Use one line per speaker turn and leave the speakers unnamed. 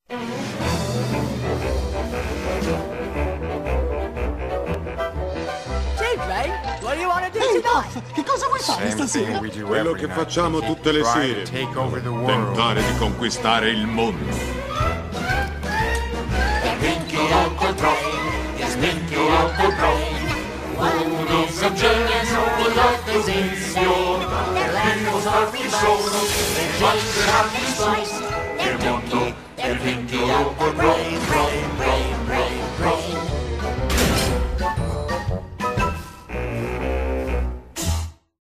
What do you want to do tonight?
Che cosa vuoi fare stasera?
Quello che facciamo tutte le sere. Tentare di conquistare il mondo.
Pinky Uncle Prof, yes, Pinky Uncle Prof. Uno sa genio, l'altro esistio. Primo starvi solo, e già saranno i suoi. Il mondo è Pinky Uncle Prof.